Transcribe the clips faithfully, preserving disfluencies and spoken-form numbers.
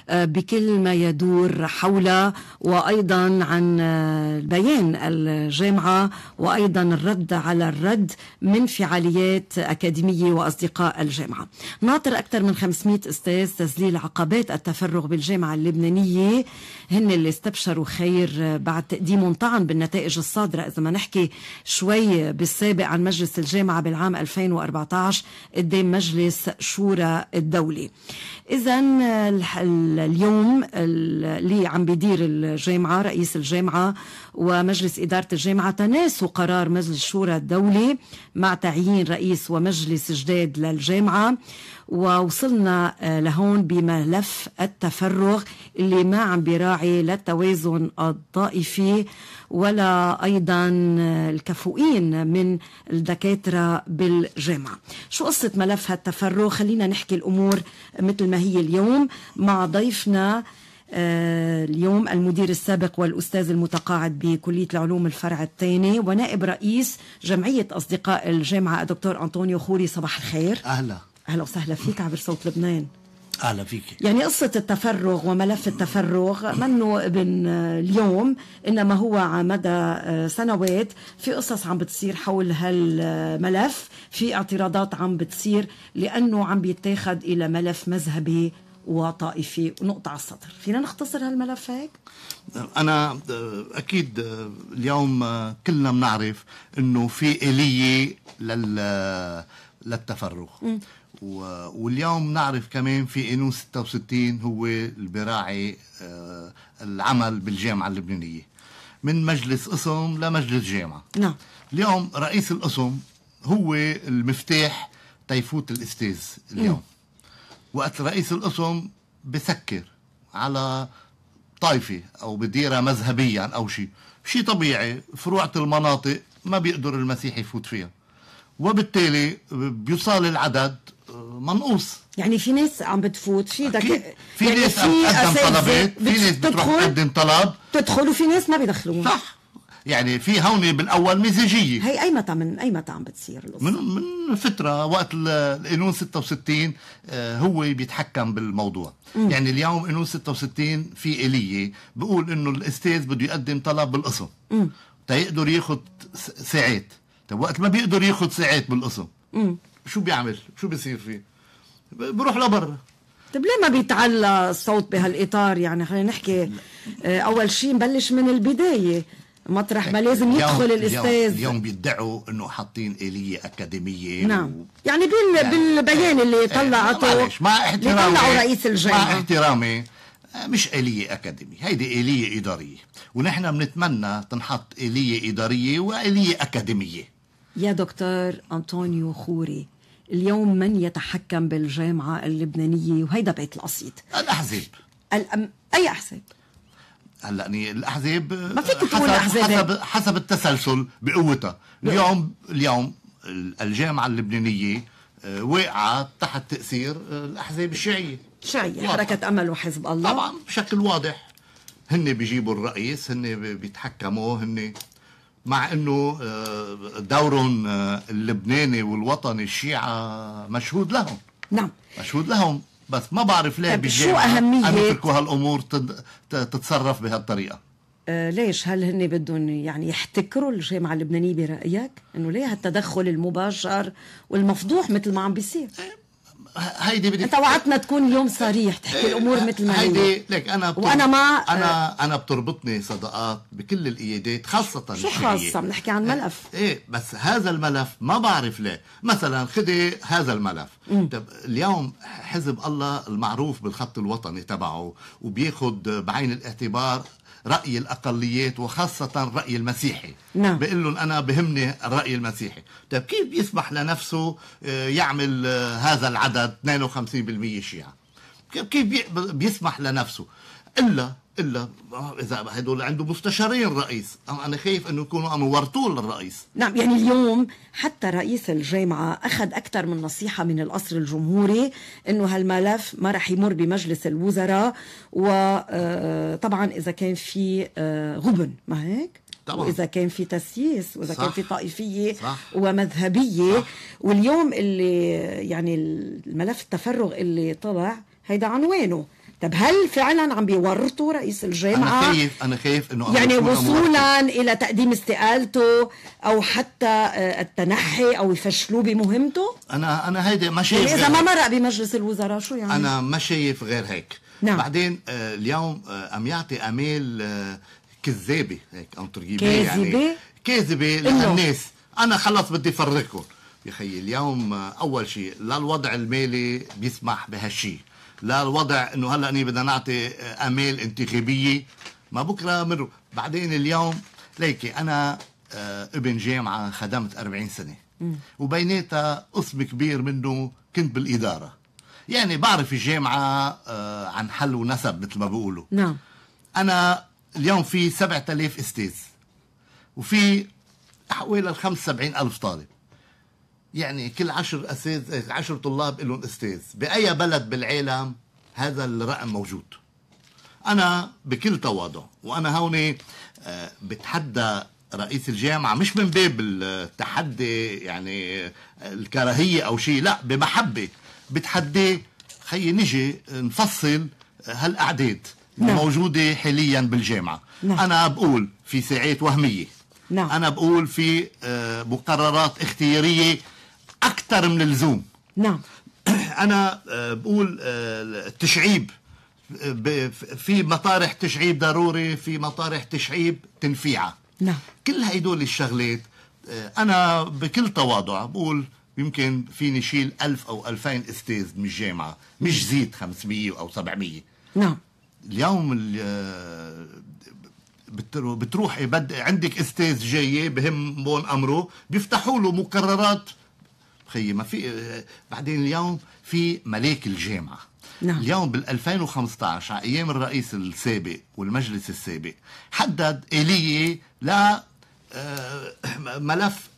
بكل ما يدور حولها، وأيضا عن بيان الجامعة، وأيضا الرد على الرد من فعاليات أكاديمية وأصدقاء الجامعة. ناطر أكثر من خمسمائة أستاذ تذليل عقبات التفرغ بالجامعة اللبنانية، هن اللي استبشروا خير بعد تقديمهم طعن بالنتائج الصادرة. إذا ما نحكي شوي بالسابق عن مجلس الجامعة بالعام ألفين وأربعة عشر قدام مجلس شورى الدولي. إذا اليوم اللي عم بيدير الجامعة رئيس الجامعة ومجلس إدارة الجامعة تناسوا قرار مجلس شورى الدولي مع تعيين رئيس ومجلس جداد للجامعة، ووصلنا لهون بملف التفرغ اللي ما عم بيراعي لا التوازن الطائفي ولا أيضا الكفؤين من الدكاترة بالجامعة. شو قصة ملف هالتفرغ؟ خلينا نحكي الأمور مثل ما هي اليوم مع ضيفنا اليوم المدير السابق والأستاذ المتقاعد بكلية العلوم الفرع الثاني ونائب رئيس جمعية أصدقاء الجامعة الدكتور أنطونيو خوري. صباح الخير. أهلا أهلا وسهلا فيك عبر صوت لبنان. أهلا فيك. يعني قصة التفرغ وملف التفرغ منه ابن اليوم، إنما هو على مدى سنوات في قصص عم بتصير حول هالملف، في اعتراضات عم بتصير لأنه عم بيتاخد إلى ملف مذهبي وطائفي. ونقطة على السطر، فينا نختصر هالملف هيك؟ أنا أكيد اليوم كلنا بنعرف إنه في آلية لل للتفرغ، م. واليوم نعرف كمان في قانون ستة وستين هو اللي بيراعي العمل بالجامعة اللبنانية من مجلس قسم لمجلس جامعة. نعم. اليوم رئيس القسم هو المفتاح تيفوت الأستاذ اليوم. م. وقت رئيس القسم بسكر على طائفة أو بديرة مذهبيا أو شيء شيء طبيعي، فروعة المناطق ما بيقدر المسيح يفوت فيها، وبالتالي بيوصل العدد منقوص. يعني في ناس عم بتفوت في دك... في يعني ناس بتقدم طلبات، في ناس بتروح تقدم طلب تدخل وفي ناس ما بيدخلون. صح. يعني في هون بالاول مزاجيه. هي اي متى من اي متى عم بتصير القصه؟ من من فتره وقت القانون ستة وستين هو بيتحكم بالموضوع. م. يعني اليوم قانون ستة وستين في آلية بيقول انه الاستاذ بده يقدم طلب بالقسم تيقدر ياخذ ساعات. طب وقت ما بيقدر ياخذ ساعات بالقسم م. شو بيعمل؟ شو بيصير فيه؟ بروح لبرا. طب ليه ما بيتعلى الصوت بهالاطار؟ يعني خلينا نحكي اول شيء نبلش من البدايه، مطرح ما لازم يدخل اليوم الاستاذ. اليوم, اليوم بيدعوا انه حاطين آلية اكاديميه. نعم. و... يعني بال... يعني بالبيان اللي طلعته مع احترامي طلعوا رئيس الجامعه، مع احترامي مش آلية أكاديمية، هيدي آلية إدارية، ونحن بنتمنى تنحط آلية إدارية وآلية أكاديمية. يا دكتور أنطونيو خوري، اليوم من يتحكم بالجامعة اللبنانية؟ وهيدا بيت القصيد. الأحزاب. الأم... أي أحزاب؟ هلا الأحزاب ما فيك تقول حسب, أحزاب حسب حسب التسلسل بقوتها. اليوم اليوم الجامعة اللبنانية واقعة تحت تأثير الأحزاب الشيعية. شيعية، حركة أمل وحزب الله. طبعا بشكل واضح، هن بيجيبوا الرئيس، هن بيتحكموا، هن مع انه دورهم اللبناني والوطني الشيعة مشهود لهم. نعم مشهود لهم، بس ما بعرف ليه بالجامعة شو أهمية أن يتركوا هالأمور تتصرف بهالطريقة. آه ليش؟ هل هن بدهم يعني يحتكروا الجامعة اللبنانية برأيك؟ انه ليه هالتدخل المباشر والمفضوح مثل ما عم بيصير؟ هيدي بدي انت وعدتنا تكون اليوم صريح تحكي الامور مثل ما هي. هيدي لك انا بتر... وانا ما انا انا بتربطني صداقات بكل الايادات، خاصه شو خاصه؟ بنحكي عن ملف. ايه بس هذا الملف ما بعرف ليه. مثلا خدي هذا الملف. طب اليوم حزب الله المعروف بالخط الوطني تبعه وبياخد بعين الاعتبار رأي الأقليات وخاصة الرأي المسيحي. نعم. بيقول لهم أنا بهمني الرأي المسيحي. طيب كيف بيسمح لنفسه يعمل هذا العدد اثنين وخمسين بالمئة شيعة؟ كيف بيسمح لنفسه؟ إلا إلا إذا هدول عنده مستشارين رئيس. أنا خايف أنه يكونوا عم يورطوه للرئيس. نعم. يعني اليوم حتى رئيس الجامعة أخذ أكثر من نصيحة من القصر الجمهوري أنه هالملف ما رح يمر بمجلس الوزراء، وطبعا إذا كان في غبن ما هيك طبعا. وإذا كان في تسييس وإذا صح. كان في طائفية صح. ومذهبية صح. واليوم اللي يعني الملف التفرغ اللي طلع هيدا عنوانه طب هل فعلا عم بيورطوا رئيس الجامعة؟ أنا خايف أنا خايف إنه يعني وصولا إلى تقديم استقالته أو حتى التنحي أو يفشلوه بمهمته؟ أنا أنا هيدا ما شايف يعني إذا ما مرق بمجلس الوزراء شو يعني؟ أنا ما شايف غير هيك. نعم. بعدين آه اليوم آه عم يعطي أمال آه كذابة هيك أو ترجيبة كاذبة يعني كاذبة للناس. أنا خلص بدي فرقكم يا خيي. اليوم آه أول شيء لا الوضع المالي بيسمح بهالشيء، لا الوضع انه هلا اني بدنا نعطي امال انتخابيه ما بكره مروا. بعدين اليوم ليكي انا آه ابن جامعه خدمت أربعين سنه وبيناتها قسم كبير منه كنت بالاداره، يعني بعرف الجامعه آه عن حل ونسب مثل ما بيقولوا. نعم. انا اليوم في سبعة آلاف استاذ وفي حوالي خمسة وسبعين ألف طالب، يعني كل عشر أستاذ عشر طلاب لهم أستاذ. بأي بلد بالعالم هذا الرقم موجود؟ أنا بكل تواضع وأنا هون بتحدى رئيس الجامعة مش من باب التحدي يعني الكراهية أو شيء، لا بمحبة بتحدي. خيي نجي نفصل هالأعداد الموجودة حاليا بالجامعة. نعم. أنا بقول في ساعات وهمية. نعم. أنا بقول في مقررات اختيارية أكثر من اللزوم. نعم. أنا بقول التشعيب في مطارح تشعيب ضروري، في مطارح تشعيب تنفيعة. نعم. كل هيدول الشغلات أنا بكل تواضع بقول يمكن فيني شيل ألف أو ألفين أستاذ من الجامعة، مش زيد خمسمية أو سبعمية. نعم. اليوم بتروح يبد عندك استاذ جاي بهم بون امره بيفتحوا له مقررات. خيي ما في. بعدين اليوم في ملاك الجامعه. نعم. اليوم بال ألفين وخمسة عشر على ايام الرئيس السابق والمجلس السابق حدد آلية ل ملف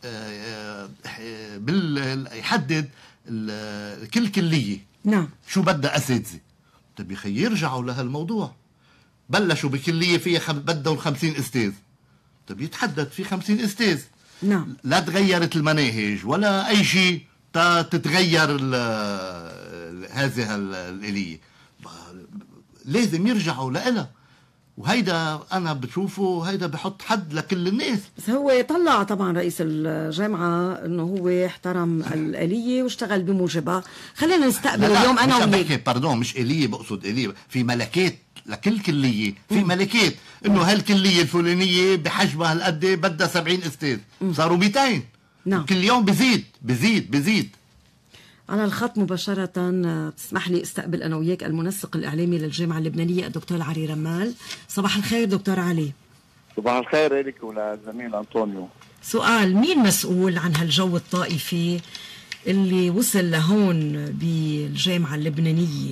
بال يحدد كل كليه. نعم. شو بدها اساتذه. طيب يا خي يرجعوا لهالموضوع. بلشوا بكلية فيها خم... بدهم خمسين استاذ. طيب يتحدد في خمسين استاذ. نعم. لا تغيرت المناهج ولا اي شيء تتغير ال... هذه الآلية. لازم يرجعوا لها، وهيدا انا بشوفه هيدا بحط حد لكل الناس. بس هو طلع طبعا رئيس الجامعه انه هو احترم الآلية واشتغل بموجبها. خلينا نستقبل اليوم انا وياك. باردون مش آلية، بقصد آلية في ملكات لكل كلية، في ملكات انه هالكلية الفلانية بحجمها هالقد بدها سبعين استاذ، صاروا مئتين. نعم. كل يوم بزيد بزيد بزيد. على الخط مباشرة تسمح لي استقبل أنا وياك المنسق الإعلامي للجامعة اللبنانية الدكتور علي رمال. صباح الخير دكتور علي. صباح الخير لك ولزميل أنطونيو. سؤال: مين مسؤول عن هالجو الطائفي اللي وصل لهون بالجامعة اللبنانية؟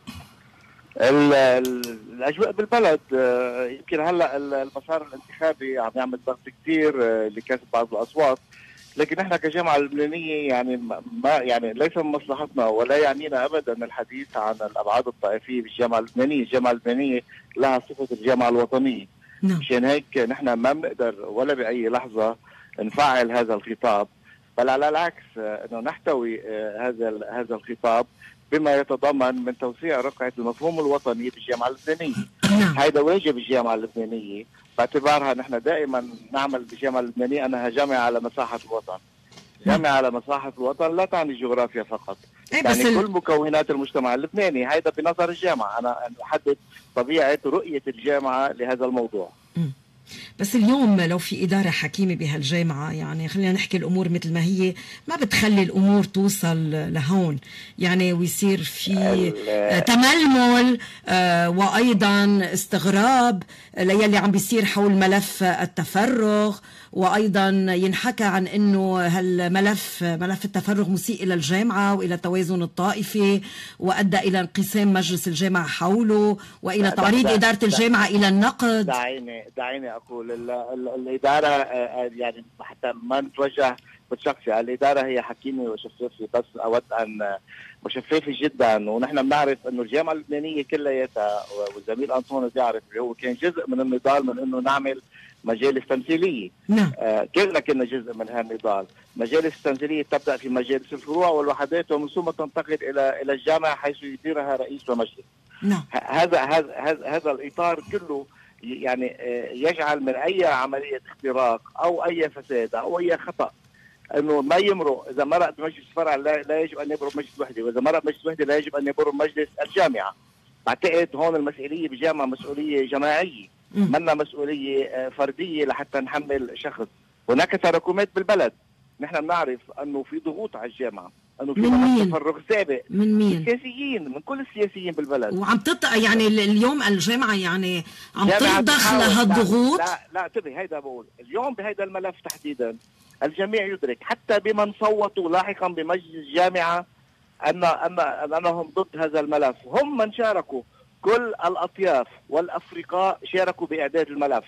الأجواء بالبلد يمكن هلأ المسار الانتخابي عم يعمل ضغط كثير لكسب بعض الأصوات، لكن احنا كجامعه لبنانيه يعني ما يعني ليس من مصلحتنا ولا يعنينا ابدا الحديث عن الابعاد الطائفيه بالجامعه اللبنانيه. الجامعه اللبنانيه لها صفه الجامعه الوطنيه. مشان هيك نحن ما بنقدر ولا باي لحظه نفعل هذا الخطاب، بل على العكس انه نحتوي هذا هذا الخطاب بما يتضمن من توسيع رقعه المفهوم الوطني بالجامعه اللبنانيه. هذا واجب الجامعه اللبنانيه باعتبارها نحن دائما نعمل بالجامعه اللبنانيه انها جامعه على مساحه الوطن. جامعه على مساحه الوطن لا تعني الجغرافيا فقط، يعني كل مكونات المجتمع اللبناني. هذا بنظر الجامعه، انا احدد طبيعه رؤيه الجامعه لهذا الموضوع. بس اليوم لو في إدارة حكيمة بهالجامعة، يعني خلينا نحكي الأمور مثل ما هي، ما بتخلي الأمور توصل لهون يعني، ويصير في تململ وأيضا استغراب ليلي عم بيصير حول ملف التفرغ، وأيضا ينحكى عن أنه هالملف ملف التفرغ مسيء إلى الجامعة وإلى التوازن الطائفي، وأدى إلى انقسام مجلس الجامعة حوله وإلى تعريض إدارة الجامعة إلى النقد. دعيني دعيني أقول ال ال الإدارة يعني حتى ما نتوجه بالشخصي، الإدارة هي حكيمة وشفافة، بس أود أن وشفافة جدا. ونحن بنعرف أنه الجامعة اللبنانية كلياتها، والزميل أنطونيو بيعرف هو كان جزء من النضال من أنه نعمل مجالس تمثيلية. نعم. آه كلنا كنا جزء من هالنضال. مجالس التمثيلية تبدأ في مجالس الفروع والوحدات ومن ثم تنتقل إلى إلى الجامعة حيث يديرها رئيس ومجلس. نعم. هذا هذا هذا الاطار كله يعني يجعل من اي عمليه اختراق او اي فساد او اي خطا انه ما يمرق. اذا مرق بمجلس فرع لا, لا يجب ان يمرق مجلس وحده، واذا مرق مجلس وحده لا يجب ان يمرق مجلس الجامعه. بعتقد هون المسؤوليه بجامعه مسؤوليه جماعيه، منا مسؤوليه فرديه لحتى نحمل شخص. هناك تراكمات بالبلد، نحن بنعرف انه في ضغوط على الجامعه، انه في تفرغ سابق من مين؟ السياسيين، من كل السياسيين بالبلد. وعم تط يعني اليوم الجامعه يعني عم ترضخ لهالضغوط. لا لا انتبه، هيدا بقول اليوم بهيدا الملف تحديدا الجميع يدرك حتى بمن صوتوا لاحقا بمجلس الجامعه ان ان انهم ضد هذا الملف، هم من شاركوا. كل الاطياف والافرقاء شاركوا باعداد الملف،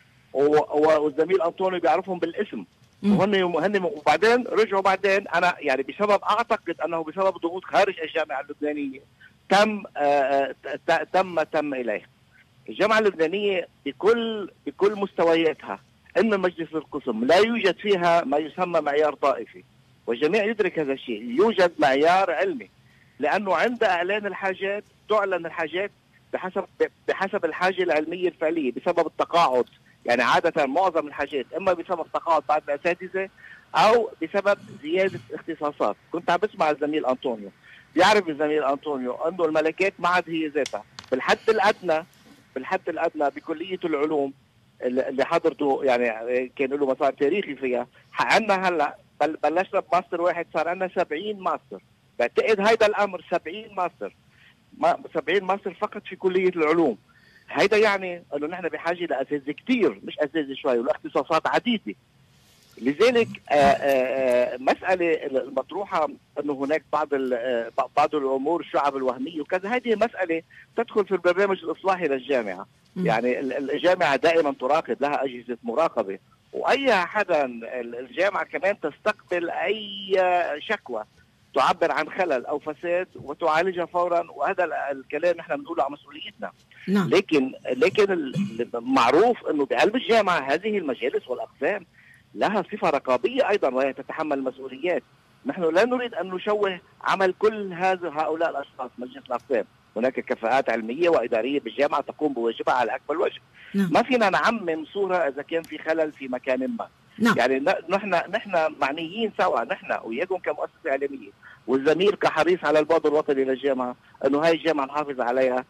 والزميل انطونيو بيعرفهم بالاسم. وهن هن وبعدين رجعوا بعدين انا يعني بسبب اعتقد انه بسبب ضغوط خارج الجامعه اللبنانيه تم آآ آآ تم تم اليه. الجامعه اللبنانيه بكل بكل مستوياتها ان مجلس القسم لا يوجد فيها ما يسمى معيار طائفي، والجميع يدرك هذا الشيء. يوجد معيار علمي، لانه عند اعلان الحاجات تعلن الحاجات بحسب بحسب الحاجه العلميه الفعليه بسبب التقاعد. يعني عادة معظم الحاجات إما بسبب تقاعد بعض الأساتذة أو بسبب زيادة اختصاصات. كنت عم بسمع الزميل أنطونيو، بيعرف الزميل أنطونيو أنه الملكات ما عاد هي ذاتها. بالحد الأدنى بالحد الأدنى بكلية العلوم اللي حضرته يعني كان له مسار تاريخي فيها، عندنا هلا بلشنا بماستر واحد صار عندنا سبعين ماستر. بعتقد هيدا الأمر سبعين ماستر سبعين ماستر فقط في كلية العلوم. هيدا يعني انه نحن بحاجه لاساتذه كثير، مش اساتذه شوي، ولاختصاصات عديده. لذلك آآ آآ مساله المطروحه انه هناك بعض بعض الامور الشعب الوهميه وكذا، هذه مساله تدخل في البرنامج الاصلاحي للجامعه. م. يعني الجامعه دائما تراقب، لها اجهزه مراقبه، واي حدا الجامعه كمان تستقبل اي شكوى تعبر عن خلل او فساد وتعالجها فورا، وهذا الكلام نحن بنقوله على مسؤوليتنا. نعم. لكن لكن المعروف انه بقلب الجامعه هذه المجالس والاقسام لها صفه رقابيه ايضا، وهي تتحمل المسؤوليات. نحن لا نريد ان نشوه عمل كل هذا هؤلاء الاشخاص. مجلس الاقسام هناك كفاءات علميه واداريه بالجامعه تقوم بواجبها على اكمل وجه. نعم. ما فينا نعمم صوره اذا كان في خلل في مكان ما. نعم. يعني نحن نحن معنيين سوا، نحن وياكم كمؤسسه اعلاميه والزميل كحريص على البعد الوطني للجامعه، انه هاي الجامعه نحافظ عليها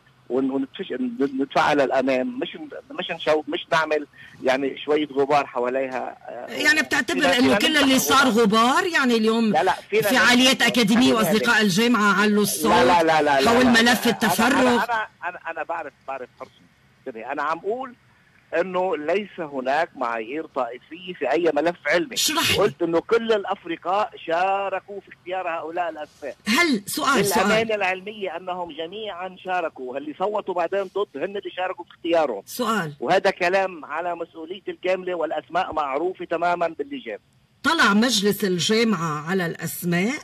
ونتفعل الامام، مش مش نشوف، مش نعمل يعني شويه غبار حواليها. يعني بتعتبر انه كل اللي صار غبار؟ يعني اليوم لا لا فعاليات اكاديميه واصدقاء الجامعه علوا الصوت لا لا لا لا حول ملف التفرغ. انا انا انا, أنا بعرف بعرف حرصي. انا عم اقول انه ليس هناك معايير طائفيه في اي ملف علمي. قلت انه كل الافرقاء شاركوا في اختيار هؤلاء الاسماء. هل سؤال سؤال الامانه العلميه انهم جميعا شاركوا، اللي صوتوا بعدين ضد هن اللي شاركوا في اختيارهم. سؤال، وهذا كلام على مسؤوليتي الكامله، والاسماء معروفه تماما باللجان. طلع مجلس الجامعه على الاسماء؟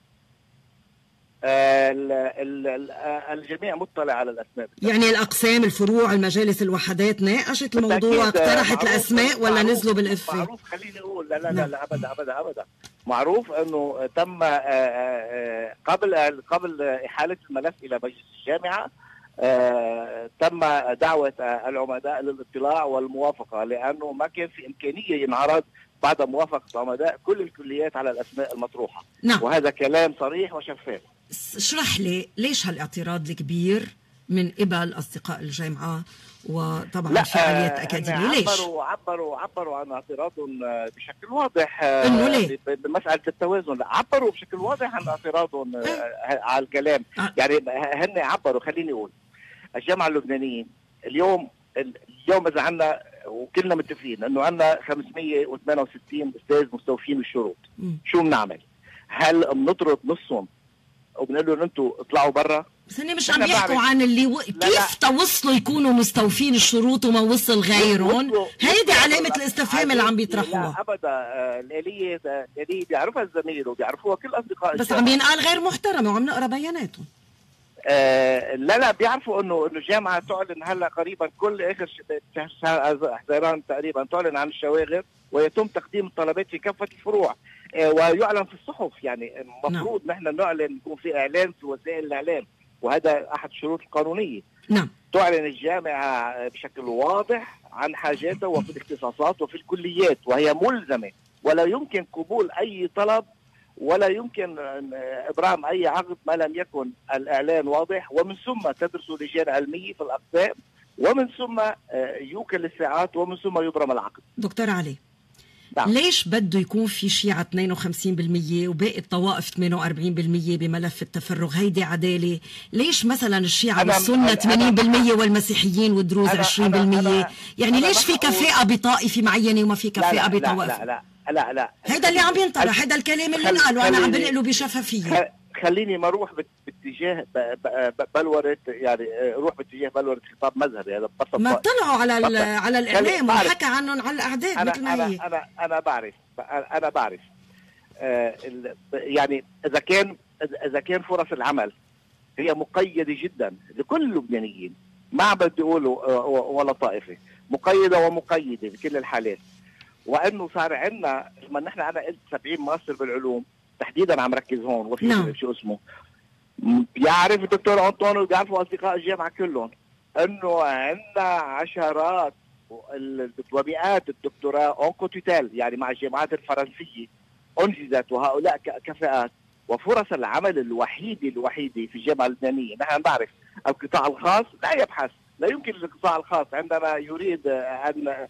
ال ال الجميع مطلع على الاسماء. يعني الاقسام، الفروع، المجالس، الوحدات ناقشت الموضوع، اقترحت الاسماء ولا نزلوا بالافه؟ معروف، خليني اقول لا لا لا, لا ابدا ابدا ابدا معروف انه تم قبل قبل احاله الملف الى مجلس الجامعه تم دعوه العمداء للاطلاع والموافقه، لانه ما كان في امكانيه ينعرض بعد موافقه عمداء كل الكليات على الاسماء المطروحه. نعم. وهذا كلام صريح وشفاف. اشرح لي ليش هالاعتراض الكبير من قبل اصدقاء الجامعه وطبعا فعاليات اكاديميه؟ ليش؟ عبروا عبروا عبروا عن اعتراضهم بشكل واضح. انه ليه؟ بمساله التوازن، لا عبروا بشكل واضح عن اعتراضهم على الكلام. أه. يعني هن عبروا. خليني اقول الجامعه اللبنانيه اليوم اليوم اذا عندنا وكلنا متفقين انه عندنا خمسمية وثمانية وستين استاذ مستوفين الشروط، م. شو بنعمل؟ هل بنطرد نصهم وبنقول لهم انتم اطلعوا برا؟ بس هن مش عم يحكوا عن اللي و... كيف توصلوا يكونوا مستوفين الشروط وما وصل غيرهم؟ هيدي علامه الاستفهام اللي عم بيطرحوها. لا ابدا، الاليه الاليه بيعرفها الزميل وبيعرفوها كل اصدقاء بس عم ينقال غير محترمه وعم نقرا بياناتهم. آه لا لا بيعرفوا انه انه الجامعه تعلن هلا قريبا كل اخر شهر حزيران تقريبا تعلن عن الشواغر ويتم تقديم الطلبات في كافه الفروع، آه ويعلن في الصحف. يعني المفروض نحن نعلن، يكون في اعلان في وسائل الاعلام. وهذا أحد الشروط القانونية. نعم. تعلن الجامعة بشكل واضح عن حاجاتها وفي الاختصاصات وفي الكليات، وهي ملزمة، ولا يمكن قبول أي طلب ولا يمكن إبرام أي عقد ما لم يكن الإعلان واضح، ومن ثم تدرس لجان علمية في الأقسام، ومن ثم يوكل الساعات، ومن ثم يبرم العقد. دكتور علي، نعم. ليش بده يكون في شيعة اثنين وخمسين بالمئة وباقي الطوائف ثمانية وأربعين بالمئة بملف التفرغ؟ هيدي عدالة؟ ليش مثلا الشيعة والسنة ثمانين بالمئة والمسيحيين والدروز عشرين بالمئة؟ يعني ليش في كفاءة بطائفة معينة وما في كفاءة بطوائف؟ لا لا لا لا هيدا اللي عم ينطرح، هيدا الكلام اللي قاله، أنا عم بنقله بشفافية. خليني ما اروح باتجاه بلورة، يعني روح باتجاه بلورة خطاب مذهبي. هذا ما طلعوا على على الاعلام وحكى عنهم على الاعداد مثل ما هي. انا انا انا بعرف انا بعرف آه يعني اذا كان اذا كان فرص العمل هي مقيده جدا لكل اللبنانيين، ما بدي اقول ولا طائفه، مقيده ومقيده بكل الحالات، وانه صار عندنا لما نحن انا قلت سبعين ماستر بالعلوم تحديدا عم ركز هون، وفي نعم. شو اسمه بيعرف الدكتور أنطونيو وبيعرفوا اصدقاء الجامعه كلهم انه عندنا عشرات ومئات الدكتوراه اونكو توتال، يعني مع الجامعات الفرنسيه انجزت، وهؤلاء كفاءات. وفرص العمل الوحيده الوحيده في الجامعه اللبنانيه، نحن نعرف القطاع الخاص لا يبحث، لا يمكن للقطاع الخاص عندما يريد ان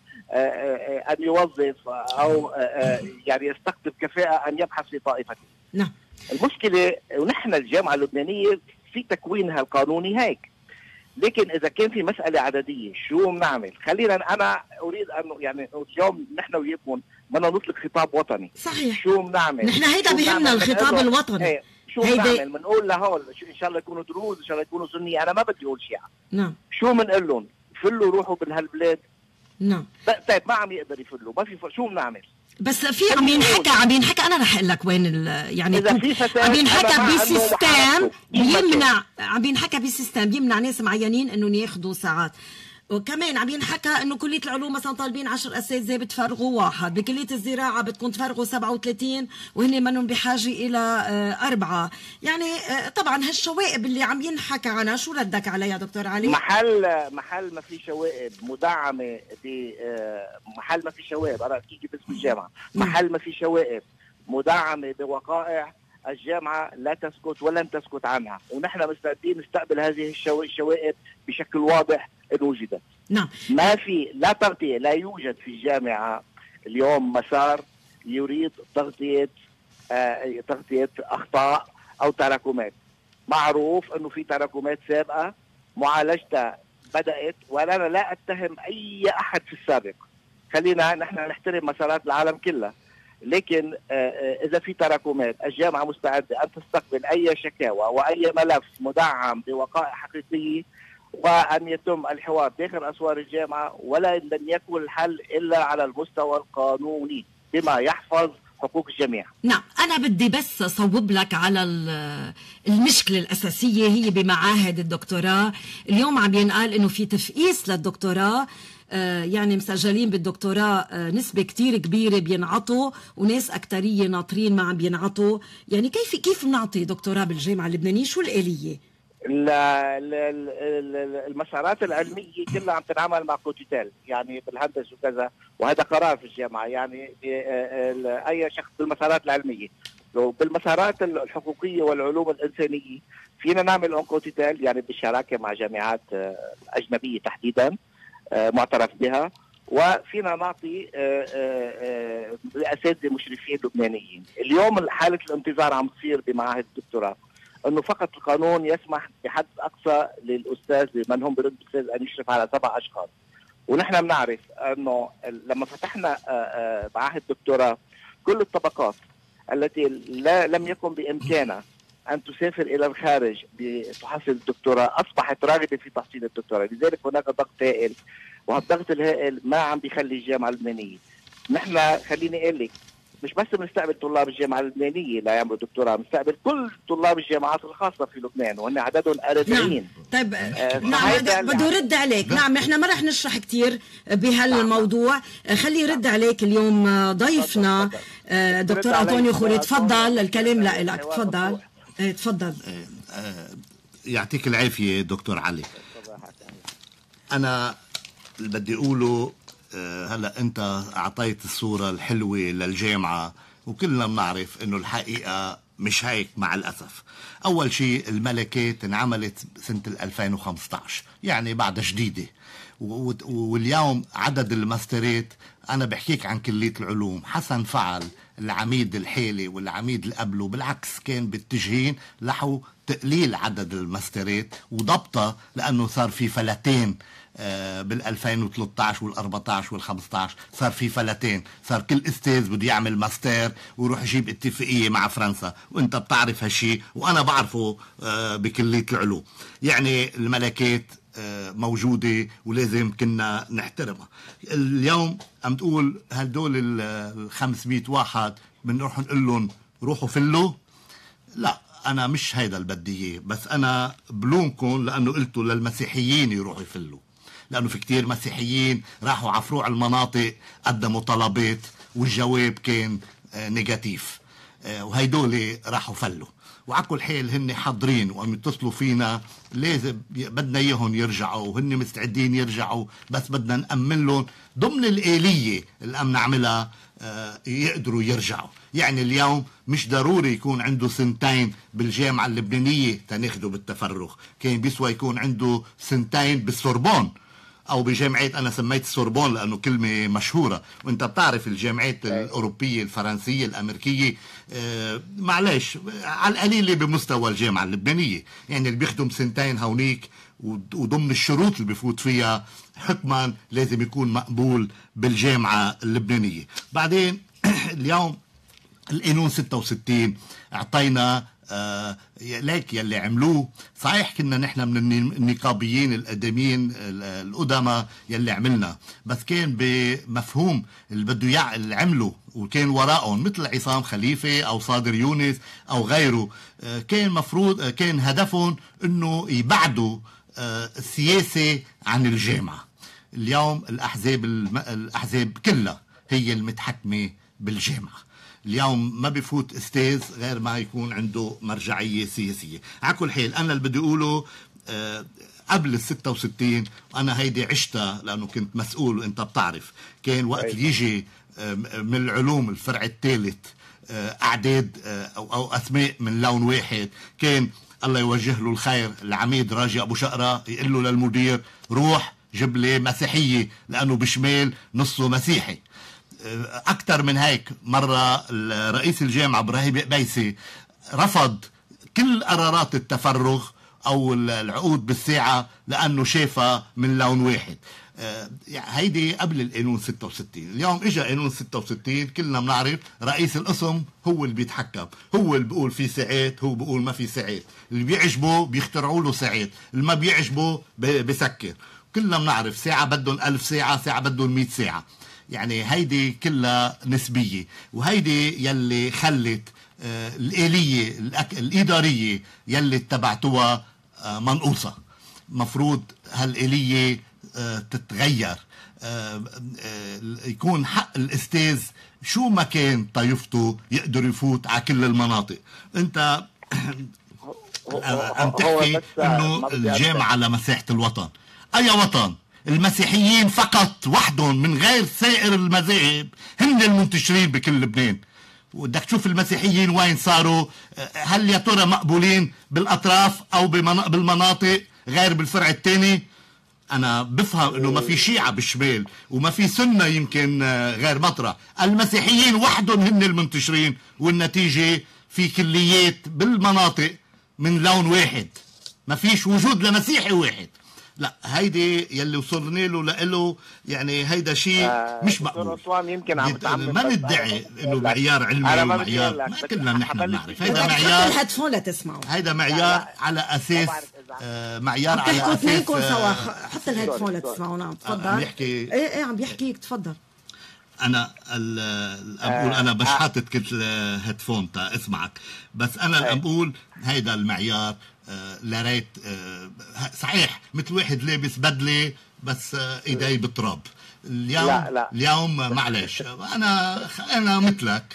ان يوظف او يعني يستقطب كفاءه ان يبحث في طائفته. نعم. المشكله ونحن الجامعه اللبنانيه في تكوينها القانوني هيك، لكن اذا كان في مساله عدديه شو بنعمل؟ خلينا انا اريد ان يعني اليوم نحن وياكم بدنا نطلق خطاب وطني. صحيح. شو بنعمل؟ نحن هيدا بهمنا الخطاب الوطني. ايه شو بنعمل؟ بنقول لهول ان شاء الله يكونوا دروز، ان شاء الله يكونوا سنيه، انا ما بدي اقول شيعة. نعم. شو بنقول لهم؟ فلوا روحوا بهالبلاد. نعم. طيب ما عم يقدر يفلوا، ما في ف... شو بنعمل؟ بس في عم ينحكى عم ينحكى انا رح اقول لك وين يعني عم ينحكى بسيستم بيمنع، عم ينحكى بسيستم بيمنع ناس معينين انهم ياخذوا ساعات. وكمان عم ينحكى انه كليه العلوم مثلا طالبين عشر اساتذه بتفرغوا واحد، بكليه الزراعه بدكم تفرغوا سبعة وثلاثين وهن منهم بحاجه الى اربعه، يعني طبعا هالشوائب اللي عم ينحكى عنها شو ردك عليها دكتور علي؟ محل محل ما في شوائب مدعمه ب محل ما في شوائب، انا احكي باسم الجامعه، محل ما في شوائب مدعمه بوقائع الجامعه لا تسكت ولن تسكت عنها، ونحن مستعدين نستقبل هذه الشوائب بشكل واضح ان وجدت. نعم. ما في لا تغطيه، لا يوجد في الجامعه اليوم مسار يريد تغطيه آه تغطيه اخطاء او تراكمات. معروف انه في تراكمات سابقه معالجتها بدات، وانا لا اتهم اي احد في السابق. خلينا نحن نحترم مسارات العالم كلها، لكن إذا في تراكمات الجامعة مستعدة أن تستقبل أي شكاوى وأي ملف مدعم بوقائع حقيقية، وأن يتم الحوار داخل أسوار الجامعة، ولا لن يكون الحل إلا على المستوى القانوني بما يحفظ حقوق الجميع. نعم، أنا بدي بس أصوب لك على المشكلة الأساسية هي بمعاهد الدكتوراه. اليوم عم ينقال إنه في تفقيس للدكتوراه، آه يعني مسجلين بالدكتوراه آه نسبة كتير كبيرة بينعطوا، وناس أكترية ناطرين ما عم بينعطوا. يعني كيف كيف بنعطي دكتوراه بالجامعة اللبنانية؟ شو الآلية؟ المسارات العلمية كلها عم تنعمل مع كوتيتال، يعني بالهندسة وكذا، وهذا قرار في الجامعة، يعني أي شخص بالمسارات العلمية. بالمسارات الحقوقية والعلوم الإنسانية فينا نعمل أونكوتيتال، يعني بالشراكة مع جامعات أجنبية تحديدا معترف بها، وفينا نعطي أساتذة مشرفين لبنانيين. اليوم حالة الانتظار عم تصير بمعاهد الدكتوراه انه فقط القانون يسمح بحد اقصى للاستاذ من هم برتبه الاستاذ ان يشرف على سبع اشخاص، ونحن بنعرف انه لما فتحنا معاهد الدكتوراه كل الطبقات التي لا لم يكن بامكانها ان تسافر الى الخارج لتحصل الدكتوراه اصبحت راغبه في تحصيل الدكتوراه، لذلك هناك ضغط هائل، وهالضغط الهائل ما عم بيخلي الجامعه اللبنانيه. نحن خليني اقول لك مش بس بنستقبل طلاب الجامعه اللبنانيه لا يعملوا دكتوراه، بنستقبل كل طلاب الجامعات الخاصه في لبنان وهن عددهم أربعين. نعم. طيب آه نعم بده يرد عليك. نعم نحن ما رح نشرح كثير بهالموضوع، خلي يرد عليك اليوم ضيفنا آه دكتور أنطونيو خوري. تفضل الكلام لك، تفضل. تفضل. يعطيك العافية دكتور علي. أنا اللي بدي أقوله هلأ أنت أعطيت الصورة الحلوة للجامعة، وكلنا بنعرف أنه الحقيقة مش هيك مع الأسف. أول شيء الملكات انعملت سنة ألفين وخمسة عشر، يعني بعد جديدة، واليوم عدد الماسترات، أنا بحكيك عن كلية العلوم، حسن فعل العميد الحالي والعميد اللي قبله بالعكس كان بالتجهين لحو تقليل عدد الماسترات وضبطها، لأنه صار في فلتين بال ألفين وثلاثة عشر وال أربعة عشر وال خمسة عشر، صار في فلتين، صار كل استاذ بده يعمل ماستر ويروح يجيب اتفاقية مع فرنسا، وانت بتعرف هالشي وانا بعرفه بكلية العلوم. يعني الملكات موجودة ولازم كنا نحترمها. اليوم عم تقول هدول ال خمسمية واحد بنروح نقول لهم روحوا فلوا؟ لا، انا مش هيدا اللي بدي اياه، بس انا بلومكم لانه قلتوا للمسيحيين يروحوا يفلوا، لانه في كتير مسيحيين راحوا على فروع المناطق قدموا طلبات والجواب كان نيجاتيف، وهيدول راحوا فلوا. وعلى كل حال هن حاضرين وعم يتصلوا فينا، لازم بدنا اياهم يرجعوا وهن مستعدين يرجعوا، بس بدنا نأمن لهم ضمن الآلية اللي عم نعملها يقدروا يرجعوا. يعني اليوم مش ضروري يكون عنده سنتين بالجامعة اللبنانية تناخده بالتفرغ، كان بيسوى يكون عنده سنتين بالسوربون او بجامعات، انا سميت السوربون لانه كلمه مشهوره، وانت بتعرف الجامعات الاوروبيه الفرنسيه الامريكيه آه معلش على القليله بمستوى الجامعه اللبنانيه، يعني اللي بيخدم سنتين هونيك وضمن الشروط اللي بيفوت فيها حكما لازم يكون مقبول بالجامعه اللبنانيه. بعدين اليوم القانون ستة وستين اعطينا آه ليك يلي عملوه، صحيح كنا نحن من النقابيين القديمين القدماء يلي عملنا، بس كان بمفهوم اللي بده يعمل اللي عمله وكان وراءهم مثل عصام خليفة او صادر يونس او غيره، آه كان مفروض آه كان هدفهم انه يبعدوا آه السياسة عن الجامعة. اليوم الاحزاب الم... الاحزاب كلها هي المتحكمة بالجامعة. اليوم ما بفوت استاذ غير ما يكون عنده مرجعية سياسية. على كل حال أنا اللي بدي أقوله أه قبل ال ستة وستين، أنا هيدي عشتها لأنه كنت مسؤول، وأنت بتعرف كان وقت يجي أه من العلوم الفرع الثالث أه أعداد أه أو, أو أسماء من لون واحد، كان الله يوجه له الخير العميد راجي أبو شقرة يقول له للمدير روح جيب لي مسيحية لأنه بشمال نصه مسيحي. أكثر من هيك مرة رئيس الجامعة إبراهيم بيسي رفض كل قرارات التفرغ أو العقود بالساعة لأنه شافها من لون واحد. هيدي قبل القانون ستة وستين. اليوم إجا قانون ستة وستين، كلنا بنعرف رئيس القسم هو اللي بيتحكم، هو اللي بيقول في ساعات، هو بيقول ما في ساعات، اللي بيعجبه بيخترعوا له ساعات، اللي ما بيعجبه بيسكر. كلنا بنعرف ساعة بدهم ألف ساعة، ساعة بدهم مئة ساعة. يعني هيدي كلها نسبية، وهيدي يلي خلت آه الآلية الإدارية يلي اتبعتوها آه منقوصة. مفروض هالآلية آه تتغير، آه آه يكون حق الأستاذ شو ما كان طائفته يقدر يفوت على كل المناطق. انت عم تحكي انه الجامعة على مساحة الوطن. اي وطن؟ المسيحيين فقط وحدهم من غير سائر المذاهب هن المنتشرين بكل لبنان. وبدك تشوف المسيحيين وين صاروا، هل يا ترى مقبولين بالاطراف او بالمناطق غير بالفرع الثاني؟ انا بفهم انه ما في شيعة بالشمال وما في سنة يمكن غير مطرح، المسيحيين وحدهم هن المنتشرين، والنتيجة في كليات بالمناطق من لون واحد، ما فيش وجود لمسيحي واحد. لا، هيدي يلي وصلنا له لإله يعني هيدا شيء آه مش مقبول. يمكن عم ما ندعي انه معيار علمي ومعيار، ما كلنا نحن بنعرف هيدا معيار. الهيدفون لتسمعوا، هيدا معيار على اساس آه معيار على اساس سوا. حط الهيدفون لتسمعوا. نعم تفضل. عم يحكي ايه ايه عم بيحكيك، تفضل. انا بقول انا مش حاطط كل هيدفون تا اسمعك، بس انا اللي بقول هيدا المعيار. آه لريت آه صحيح مثل واحد لابس بدله بس آه ايدي بالتراب. اليوم لا لا. اليوم معلش انا انا مثلك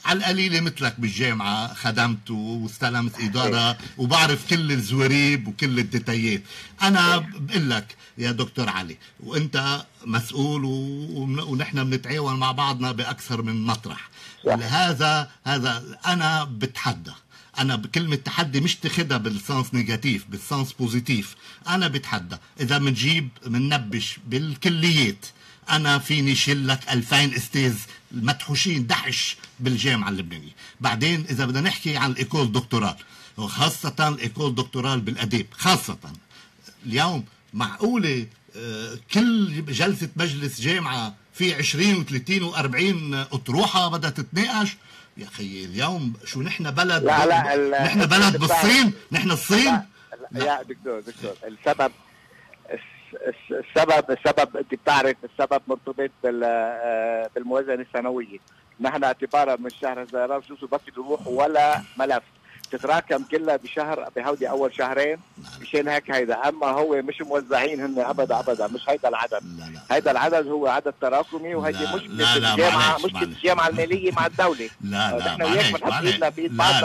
على القليله مثلك بالجامعه خدمت واستلمت اداره وبعرف كل الزواريب وكل الديتايات. انا بقول لك يا دكتور علي، وانت مسؤول ونحن بنتعاون مع بعضنا باكثر من مطرح. لهذا هذا انا بتحدى، انا بكلمه تحدي مش تاخدها بالسانس نيجاتيف، بالسانس بوزيتيف. انا بتحدى اذا بنجيب بننبش بالكليات انا فيني شيل لك ألفين استاذ مدحوشين دحش بالجامعه اللبنانيه. بعدين اذا بدنا نحكي عن الايكول دكتورال، وخاصه الايكول دكتورال بالاداب خاصه، اليوم معقوله كل جلسه مجلس جامعه في عشرين وثلاثين وأربعين اطروحه بدها تتناقش؟ يا اخي اليوم شو نحن بلد؟ لا لا نحن بلد بالصين؟ نحن الصين؟ لا لا يا دكتور دكتور السبب السبب السبب انت بتعرف السبب مرتبط بالموازنه السنويه. نحن اعتبارا من شهر زهران شو بس يروح ولا ملف تتراكم كلها بشهر بهودي اول شهرين، مشان هيك هيدا. اما هو مش موزعين هن ابدا ابدا، مش هيدا العدد. لا لا. هيدا العدد هو عدد تراكمي، وهيدي مشكله الجامعه، مشكله الجامعه الماليه مع الدوله. لا لا معلش معلش لا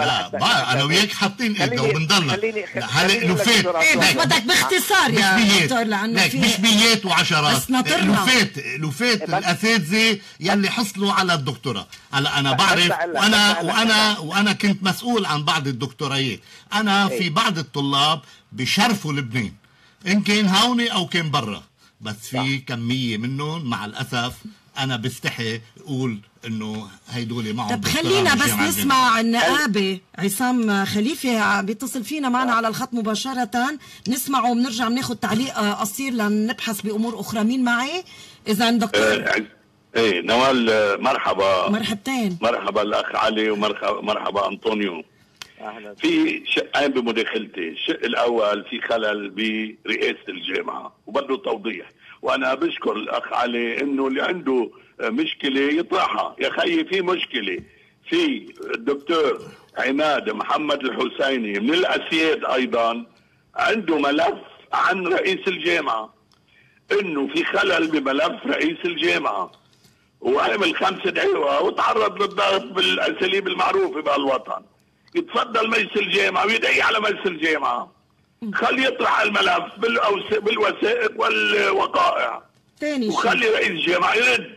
لا انا وياك حاطين ايدنا وبنضلنا. هلا لوفات بدك باختصار يا دكتور لانه في مش ميات وعشرات لوفات لوفات الاساتذه يلي حصلوا على الدكتوراه. هلا انا بعرف وانا وانا وانا كنت مسؤول عن بعض الدكتوريات. انا في بعض الطلاب بشرفوا لبنان ان كان هون او كان برا، بس في كميه منهم مع الاسف انا بستحي اقول انه هيدول معهم. طب خلينا بس نسمع النقابه. عصام خليفه بيتصل فينا معنا على الخط مباشره، نسمعه وبنرجع بناخذ تعليق قصير لنبحث بامور اخرى. مين معي؟ اذا دكتور ايه نوال مرحبا. مرحبتين. مرحبا الاخ علي ومرحبا مرحبا انطونيو. أهلا. في شقين بمداخلتي، الشق الاول في خلل برئاسه الجامعه وبده توضيح، وانا بشكر الاخ علي انه اللي عنده مشكله يطرحها. يا خيي في مشكله في الدكتور عماد محمد الحسيني من الاسياد ايضا عنده ملف عن رئيس الجامعه، انه في خلل بملف رئيس الجامعه وعمل خمس دعوى وتعرض للضغط بالاساليب المعروفه بهالوطن. يتفضل مجلس الجامعه ويدعي على مجلس الجامعه، خلي يطرح الملف بالوثائق والوقائع تاني وخلي رئيس الجامعه يرد.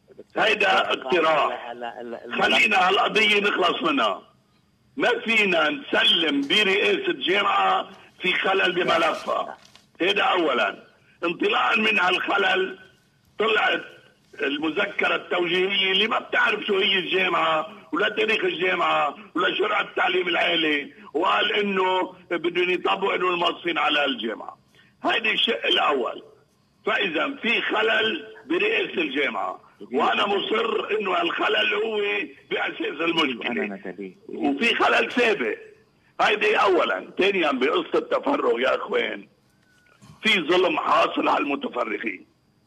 هيدا اقتراح. خلينا هالقضيه نخلص منها. ما فينا نسلم برئاسه جامعه في خلل بملفها. هيدا اولا. انطلاقا من هالخلل طلعت المذكره التوجيهيه اللي ما بتعرف شو هي الجامعه ولا تاريخ الجامعه ولا شرع التعليم العالي، وقال انه بدهم يطبقوا انه الموظفين على الجامعه. هيدي الشق الاول. فاذا في خلل برئاسه الجامعه، وانا مصر انه الخلل هو باساس المشكله، وفي خلل سابق. هيدي اولا. ثانيا بقصه التفرغ يا اخوان، في ظلم حاصل على المتفرغين.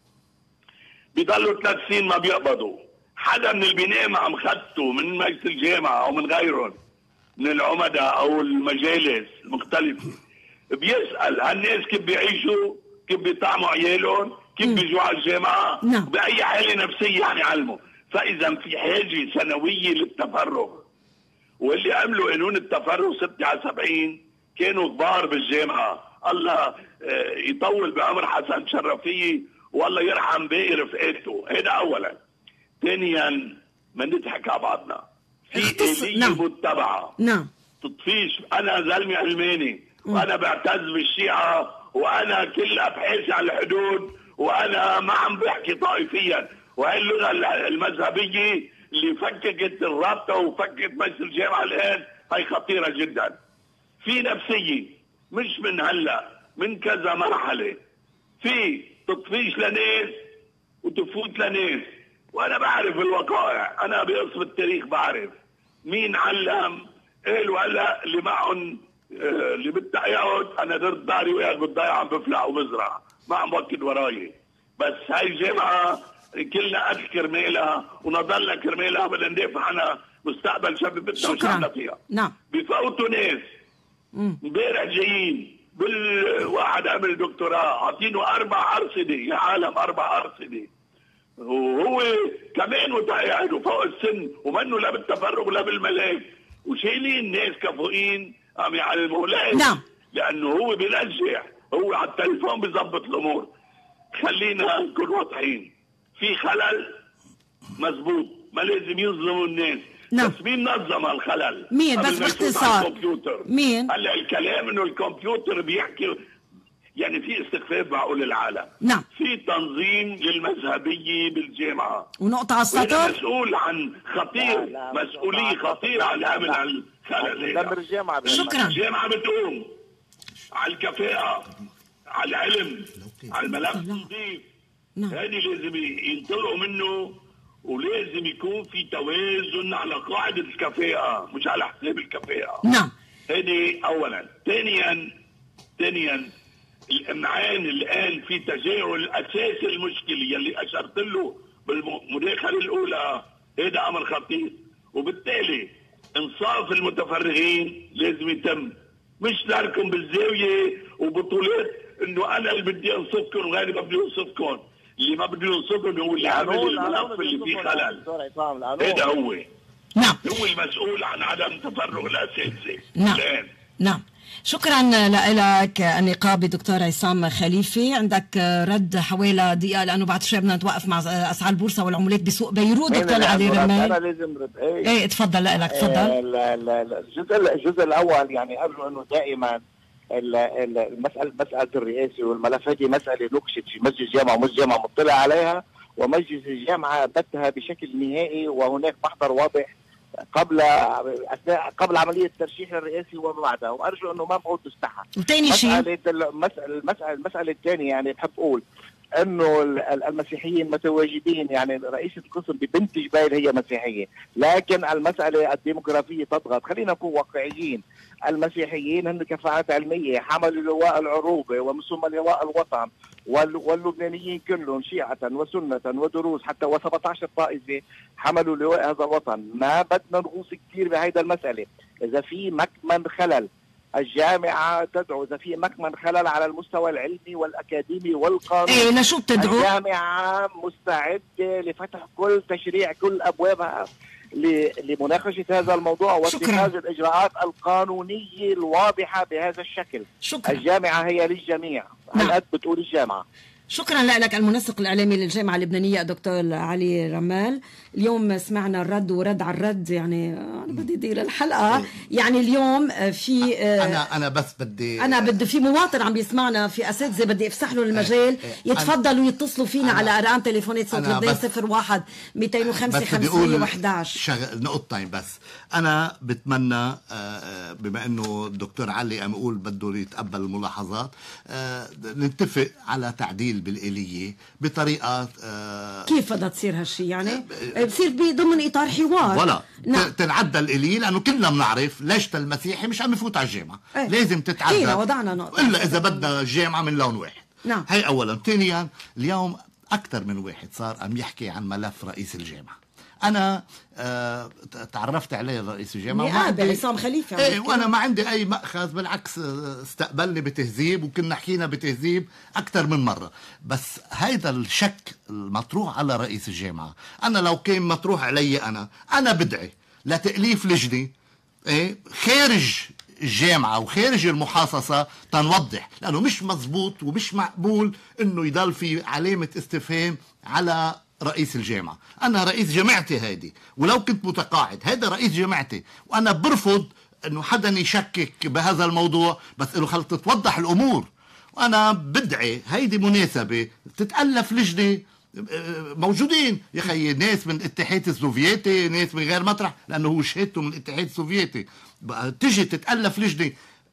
بيضلوا ثلاث سنين ما بيقبضوا. حدا من البناء ما عم خدته من مجلس الجامعه او من غيرهم من العمداء او المجالس المختلفه بيسال هالناس كيف بيعيشوا، كيف بيطعموا عيالهم، كيف بيجوا على الجامعه، نعم. باي حاله نفسيه يعني يعلموا. فاذا في حاجه سنويه للتفرغ. واللي عملوا قانون التفرغ ستة على سبعين كانوا كبار بالجامعه، الله يطول بعمر حسن شرفيه والله يرحم باقي رفقاته. هذا اولا. ثانيا ما نضحك على بعضنا، في آلية نعم. متبعه. نعم. تطفيش. انا زلمه علماني وانا بعتز بالشيعه وانا كل ابحاثي على الحدود وانا ما عم بحكي طائفيا، وهي اللغه المذهبيه اللي فككت الرابطه وفكت مجلس الجامعه الان هي خطيره جدا. في نفسيه مش من هلا، من كذا مرحله. في تطفيش لناس وتفوت لناس، وانا بعرف الوقائع. انا بقصف التاريخ بعرف مين علم قالوا هلا اللي معهم اللي بدها يقعد انا درت داري وقاعد بالضيعه عم بفلع وبزرع، ما عم بوكد وراي. بس هاي الجامعه كلنا قد كرمالها ونضلنا كرمالها، بدنا ندافع عنها مستقبل شبابنا وشعبنا فيها. نعم. بفوتوا ناس امبارح جايين بالواحد عمل دكتوراه عاطينه اربع ارصده يا عالم، اربع ارصده وهو كمان قاعد فوق السن ومنه لا بالتفرغ لا بالملاك، وشايلين ناس كفؤين عم يعلموا لا، نعم، لانه هو بينجح، هو على التليفون بيظبط الامور. خلينا نكون واضحين، في خلل مزبوط، ما لازم يظلموا الناس. نعم. بس مين نظم الخلل؟ مين؟ بس باختصار مين؟ هلا الكلام انه الكمبيوتر بيحكي، يعني في استخفاف بعقول العالم. نعم. في تنظيم للمذهبية بالجامعة، ونقطة على السطر، مسؤول عن خطير، مسؤولية خطيرة عن عمل الخلل. شكرا. الجامعة بتقوم على الكفاءة، على العلم، على الملف النظيف. نعم. هذه لازم ينطلقوا منه، ولازم يكون في توازن على قاعدة الكفاءة مش على حساب الكفاءة. نعم. هذه أولا. ثانيا ثانيا الامعان الآن في تجاهل أساس المشكلة يلي أشرت له بالمداخلة الأولى، هذا أمر خطير. وبالتالي إنصاف المتفرغين لازم يتم، مش تركهم بالزاوية وبطولات إنه أنا اللي بدي أنصفكم وغيري ما بدي أنصفكم. اللي ما بده ينصفهم هو اللي عمل الملف اللي فيه خلل. هذا هو. نعم. هو المسؤول عن عدم تفرغ الأساتذة. نعم. الآن. نعم. شكرا لك النقابي دكتور عصام خليفي. عندك رد حوالي دقيقة لأنه بعد شوي بدنا نتوقف مع أسعار البورصة والعملات بسوق بيروت. دكتور علي رمال، أنا لازم رد. إيه, ايه تفضل لك تفضل. الجزء الجزء الأول يعني أرجو إنه دائما المسألة مسألة الرئاسة والملف هذه مسألة نكشت في مجلس الجامعة ومجلس الجامعة مطلع عليها، ومجلس الجامعة بتها بشكل نهائي، وهناك محضر واضح قبل اثناء قبل عمليه الترشيح الرئاسي وما بعدها، وارجو انه ما بعود تستحى. وثاني شيء مساله المساله المساله المساله الثانيه، يعني بحب اقول انه المسيحيين متواجدين، يعني رئيس القسم ببنت جبال هي مسيحيه، لكن المساله الديموغرافيه تضغط. خلينا نكون واقعيين، المسيحيين هن كفاءات علميه، حملوا لواء العروبه ومن ثم لواء الوطن، واللبنانيين كلهم شيعة وسنة ودروز حتى وسبعة عشر طائفة حملوا لواء هذا الوطن. ما بدنا نغوص كثير بهيدا المسألة. إذا في مكمن خلل الجامعة تدعو، إذا في مكمن خلل على المستوى العلمي والأكاديمي والقانوني، إيه لشو بتدعو؟ الجامعة مستعدة لفتح كل تشريع كل أبوابها لمناقشة هذا الموضوع واتخاذ الإجراءات القانونية الواضحة بهذا الشكل. شكرا. الجامعة هي للجميع. نعم. هل بتقول الجامعة. شكرا لك المنسق الإعلامي للجامعة اللبنانية دكتور علي رمال. اليوم سمعنا الرد ورد على الرد، يعني أنا بدي أدير الحلقة. يعني اليوم في أنا أنا بس بدي أنا بدي في مواطن عم بيسمعنا، في أساتذة بدي أفسح له المجال يتفضلوا يتصلوا فينا على أرقام تليفونات صوت لبنان صفر واحد مئتين وخمسة خمسمية وأحد عشر. شغل نقطتين بس. أنا بتمنى بما إنه الدكتور علي عم يقول بده يتقبل الملاحظات، نتفق على تعديل بالآلية بطريقة كيف بدها تصير هالشي؟ يعني بصير ضمن إطار حوار ولا نعم. تنعدل الآلية، لأنه كلنا بنعرف ليش المسيحي مش عم يفوت على الجامعة. ايه؟ لازم تتعدل وضعنا نقطة، إلا إذا بدنا الجامعة من لون واحد. نعم. هي أولا. ثانيا اليوم أكثر من واحد صار عم يحكي عن ملف رئيس الجامعة. أنا آه تعرفت عليه رئيس الجامعة نقابي عصام خليفي، ايه، وأنا ما عندي أي مأخذ، بالعكس استقبلني بتهذيب وكنا حكينا بتهذيب أكثر من مرة. بس هيدا الشك المطروح على رئيس الجامعة، أنا لو كان مطروح علي أنا أنا بدعي لتأليف لجنة ايه خارج الجامعة وخارج المحاصصة تنوضح، لأنه مش مزبوط ومش مقبول إنه يضل في علامة استفهام على رئيس الجامعة. أنا رئيس جامعتي هيدي، ولو كنت متقاعد هيدا رئيس جامعتي، وأنا برفض أنه حدا يشكك بهذا الموضوع، بس إنه خلت تتوضح الأمور. وأنا بدعي هيدي مناسبة تتألف لجنة، موجودين يا خيي ناس من الاتحاد السوفيتي، ناس من غير مطرح، لأنه هو شهادته من الاتحاد السوفيتي، تجي تتألف لجنة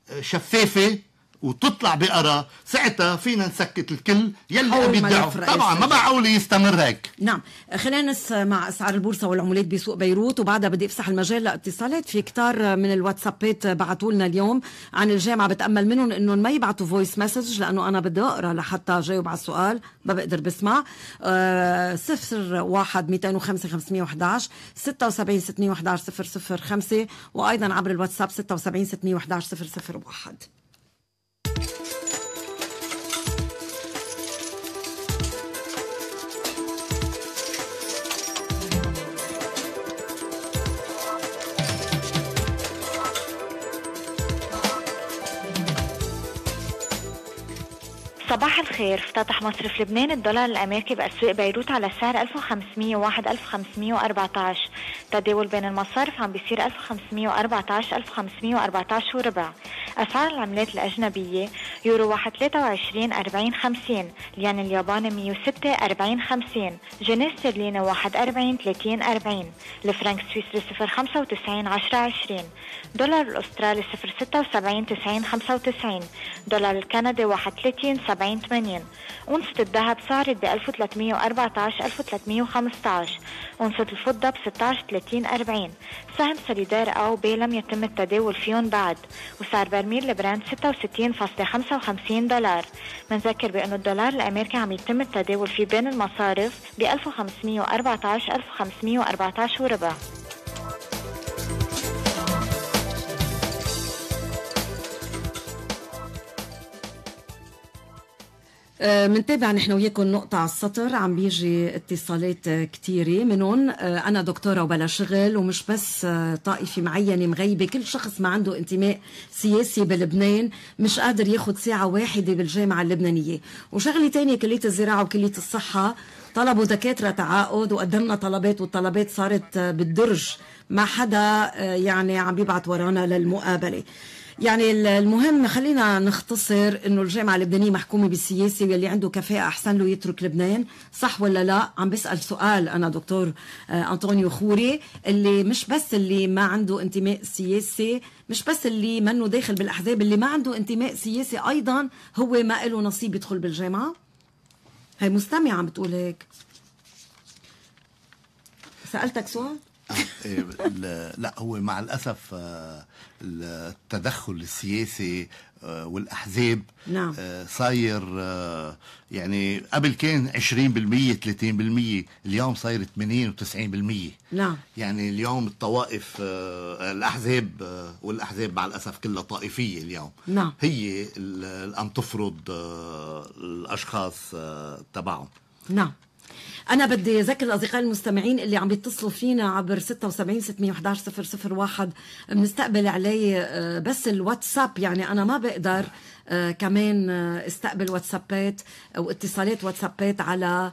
شفافة وتطلع بقرار، ساعتها فينا نسكت الكل يلي بيدعوا. طبعا ما معقول يستمر هيك. نعم. خلينا نسمع اسعار البورصه والعملات بسوق بيروت، وبعدها بدي افتح المجال لاتصالات. في كتار من الواتسابات بعثوا لنا اليوم عن الجامعه، بتامل منهم انهم ما يبعثوا فويس مسج، لانه انا بدي اقرا لحتى جاوب على السؤال، ما بقدر بسمع. أه صفر واحد مئتين وخمسة خمسمية وأحد عشر ستة وسبعين ستمية وأحد عشر صفر صفر خمسة، وايضا عبر الواتساب ستة وسبعين ستمية وأحد عشر صفر صفر واحد. صباح الخير. افتتح مصرف لبنان الدولار الأمريكي بأسواق بيروت على سعر ألف وخمسمية وواحد ألف وخمسمية وأربعة عشر. تداول بين المصارف عم بيصير ألف وخمسمية وأربعة عشر ألف وخمسمية وأربعة عشر وربع. أسعار العملات الأجنبية: يورو واحد ثلاثة وعشرين أربعين خمسين، الين الياباني مية وستة أربعين خمسين، جنيه استرليني واحد أربعين ثلاثين أربعين، الفرنك السويسري صفر خمسة وتسعين عشرة عشرين، دولار الأسترالي صفر ستة وسبعين تسعين خمسة وتسعين، دولار الكندي واحد ثلاثين سبعين ثمانين. أونصة الذهب صارت ب ألف وثلاثمية وأربعة عشر ألف وثلاثمية وخمسة عشر. أونصة الفضة ب ستة عشر ثلاثين أربعين. سهم سوليدار أو بي لم يتم التداول فيهم بعد. وسعر برميل البراند ستة وستين فاصلة خمسة وخمسين دولار. منذكر بأنه الدولار الأمريكي عم يتم التداول فيه بين المصارف ب ألف وخمسمية وأربعة عشر ألف وخمسمية وأربعة عشر وربع. منتابع نحن وياكم نقطة على السطر، عم بيجي اتصالات كتيرة منهم. أنا دكتورة وبلا شغل، ومش بس طائفة معينة مغيبة، كل شخص ما عنده انتماء سياسي بلبنان مش قادر ياخد ساعة واحدة بالجامعة اللبنانية. وشغلة تانية، كلية الزراعة وكلية الصحة طلبوا دكاترة تعاقد، وقدمنا طلبات والطلبات صارت بالدرج، ما حدا يعني عم بيبعت ورانا للمقابلة. يعني المهم خلينا نختصر انه الجامعه اللبنانيه محكومه بالسياسه، واللي عنده كفاءه احسن له يترك لبنان، صح ولا لا؟ عم بسال سؤال انا دكتور انطونيو خوري، اللي مش بس اللي ما عنده انتماء سياسي، مش بس اللي منه داخل بالاحزاب، اللي ما عنده انتماء سياسي ايضا هو ما له نصيب يدخل بالجامعه. هي مستمعه عم بتقول هيك. سالتك سؤال؟ لا، هو مع الأسف التدخل السياسي والأحزاب نعم. صاير، يعني قبل كان عشرين بالمية ثلاثين بالمية، اليوم صاير ثمانين وتسعين بالمية. نعم. يعني اليوم الطوائف، الأحزاب والأحزاب مع الأسف كلها طائفية اليوم. نعم. هي اللي عم تفرض الأشخاص تبعهم. نعم. أنا بدي أذكر الأصدقاء المستمعين اللي عم بيتصلوا فينا عبر ستة وسبعين ستمية وإحدى عشر صفر صفر واحد، بنستقبل عليه بس الواتساب، يعني أنا ما بقدر كمان استقبل واتسابات أو اتصالات واتسابات على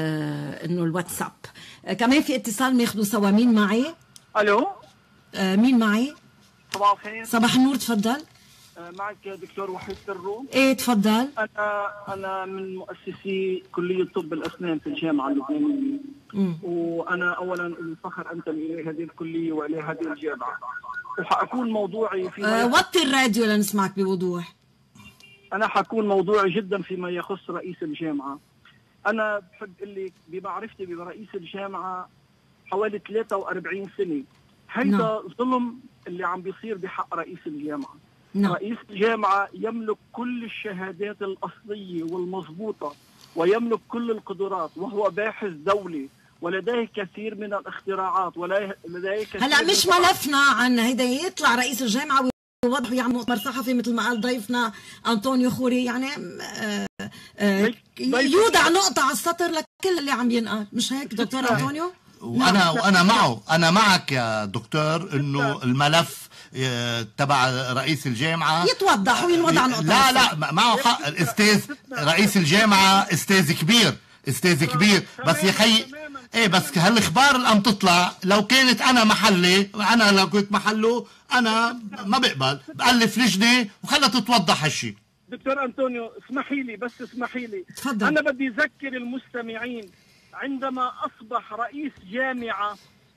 إنه الواتساب. كمان في اتصال ماخذه سوا. مين معي؟ ألو، مين معي؟ صباح الخير. صباح النور، تفضل. معك دكتور وحيد سرو. ايه تفضل. انا انا من مؤسسي كليه طب الاسنان في الجامعه اللبنانيه، وانا اولا الفخر انتمي الى هذه الكليه والى هذه الجامعه، وحاكون موضوعي في أه وطي الراديو لنسمعك بوضوح. انا حكون موضوعي جدا فيما يخص رئيس الجامعه. انا بحب اقول بمعرفتي برئيس الجامعه حوالي ثلاثة وأربعين سنه، هيدا نعم. ظلم اللي عم بيصير بحق رئيس الجامعه. نعم. رئيس الجامعة يملك كل الشهادات الأصلية والمضبوطة، ويملك كل القدرات، وهو باحث دولي، ولديه كثير من الاختراعات، ولديه كثير. هلا مش ملفنا عن هيدا، يطلع رئيس الجامعة ويوضح ويعمل مؤتمر صحفي مثل ما قال ضيفنا أنطونيو خوري، يعني آآ آآ يوضع نقطة على السطر لكل اللي عم ينقال، مش هيك دكتور أنطونيو؟ وأنا وأنا معه، أنا معك يا دكتور إنه الملف تبع رئيس الجامعة يتوضح وينوضع نقطة. لا لا معه حق الأستاذ رئيس الجامعة، أستاذ كبير، أستاذ كبير، بس يا خي ايه بس هالخبار اللي عم تطلع، لو كانت أنا محلي، أنا لو كنت محله أنا ما بقبل، بألف لجنة وخلها تتوضح هالشي. دكتور أنطونيو اسمحي لي، بس اسمحي لي، تفضل. أنا بدي أذكر المستمعين عندما أصبح رئيس جامعة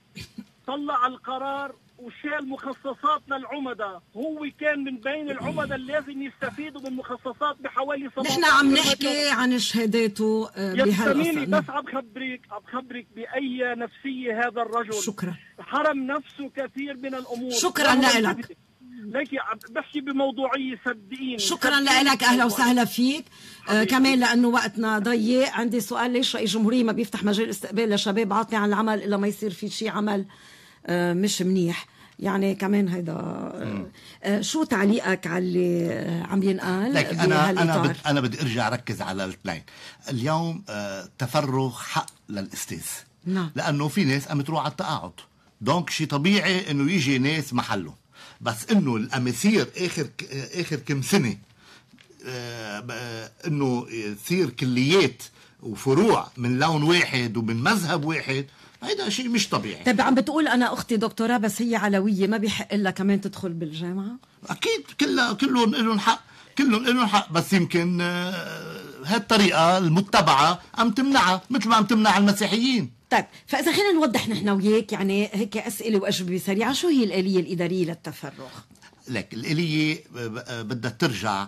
طلع القرار وشال مخصصات للعمدة، هو كان من بين العمدة اللي لازم يستفيدوا من مخصصات بحوالي سبعة. نحن عم نحكي عن شهاداته بهالقصة. بس عم بخبرك عم بخبرك بأي نفسية هذا الرجل. شكرا. حرم نفسه كثير من الأمور. شكرا لك. لكن عم بحكي بموضوعية، صدقيني. شكرا لك، أهلا وسهلا فيك. آه كمان لأنه وقتنا ضيق، عندي سؤال: ليش رئيس الجمهورية ما بيفتح مجال استقبال لشباب عاطلة عن العمل إلا ما يصير في شيء عمل آه مش منيح؟ يعني كمان هيدا آه آه شو تعليقك على اللي عم ينقال؟ لكن انا انا بدي انا بدي ارجع اركز على الاثنين. اليوم آه تفرغ حق للاستاذ. نعم. لانه في ناس عم تروح على التقاعد، دونك شيء طبيعي انه يجي ناس محله، بس انه الامسير اخر اخر كم سنه انه تصير كليات وفروع من لون واحد ومن مذهب واحد، هيدا شيء مش طبيعي. طيب عم بتقول انا اختي دكتوراه بس هي علويه، ما بيحق لها كمان تدخل بالجامعه؟ اكيد كلها كلهم لهم حق، كلهم لهم حق، بس يمكن هالطريقه المتبعه عم تمنعها مثل ما عم تمنع المسيحيين. طيب فاذا خلينا نوضح نحن وياك يعني هيك اسئله واجوبه سريعه، شو هي الاليه الاداريه للتفرغ؟ لك الاليه بدها ترجع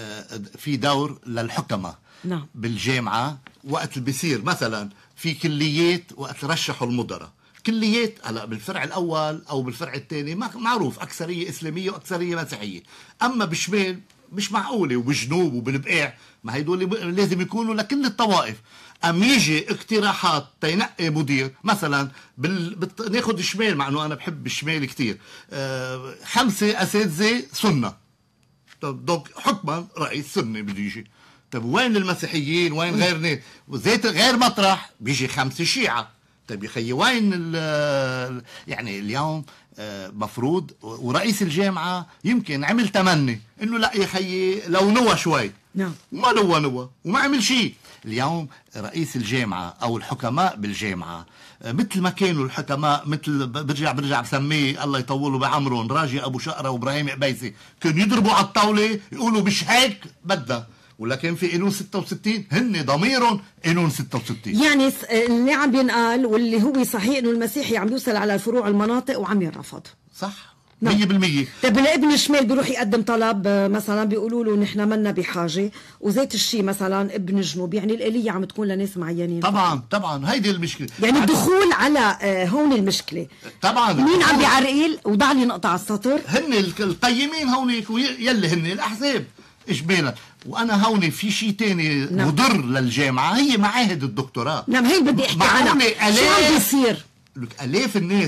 في دور للحكماء. نعم. بالجامعه وقت اللي بيصير مثلا في كليات وقت رشحوا المدراء، كليات هلا بالفرع الاول او بالفرع الثاني معروف اكثريه اسلاميه واكثريه مسيحيه، اما بالشمال مش معقوله وبالجنوب وبالبقاع، ما هيدول لازم يكونوا لكل الطوائف. ام يجي اقتراحات تينقي مدير مثلا بال... بت... ناخذ الشمال، مع انه انا بحب الشمال كثير، آه... خمسه اساتذه سنه، طب دوك حكما رئيس سني بده يجي، طب وين المسيحيين وين غير ناس وزيت غير مطرح بيجي خمسه شيعه، طيب يا خيي وين ال... يعني اليوم مفروض ورئيس الجامعة يمكن عمل تمني انه لا يا خيي لو نوى شوي، نعم، ما نوى نوى وما عمل شيء. اليوم رئيس الجامعة او الحكماء بالجامعة مثل ما كانوا الحكماء، مثل برجع برجع بسميه الله يطوله بعمرهم راجي ابو شقرة وابراهيم قبيسي، كانوا يضربوا على الطاولة يقولوا مش هيك بدنا، ولكن في قانون ستة وستين هن ضميرهم قانون ستة وستين. يعني اللي عم بينقال واللي هو صحيح انه المسيحي عم يوصل على الفروع المناطق وعم يرفض. صح نعم. مية بالمية. طيب الابن الشمال بيروح يقدم طلب مثلا بيقولوا له نحن منا بحاجه، وزيت الشي مثلا ابن الجنوب، يعني الآلية عم تكون لناس معينين. طبعا طبعا هيدي المشكله، يعني الدخول على هون المشكله. طبعا مين عم بيعرقل؟ وضع لي نقطه على السطر. هن القيمين هونيك يلي هن الاحزاب اجمالا. وانا هون في شيء تاني نعم. مضر للجامعه، هي معاهد الدكتوراه. نعم هي بدي احكي عنها. شو عم بيصير؟ الاف الناس